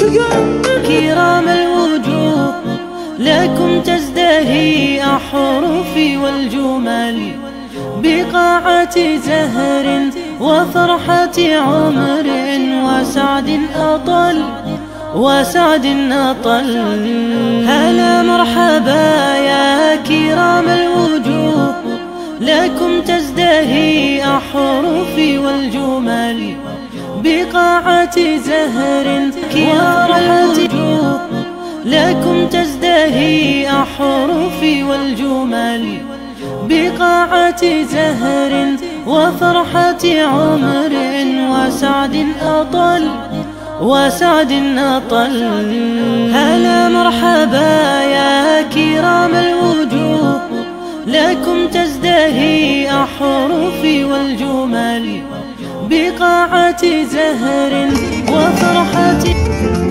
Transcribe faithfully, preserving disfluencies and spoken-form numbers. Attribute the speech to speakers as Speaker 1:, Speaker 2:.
Speaker 1: كرام الوجوه لكم تزدهي أحرفي والجمل بقاعة زهر وفرحة عمر وسعد أطل وسعد أطل. هلا مرحبا يا كرام الوجوه لكم تزدهي أحرفي والجمل بقاعة زهر كرام الوجوه لكم تزدهي أحرفي والجمل بقاعة زهر وفرحة عمر وسعد أطل وسعد أطل. هلا مرحبا يا كرام الوجوه لكم تزدهي أحرفي والجمل بقاعة زهر وفرحة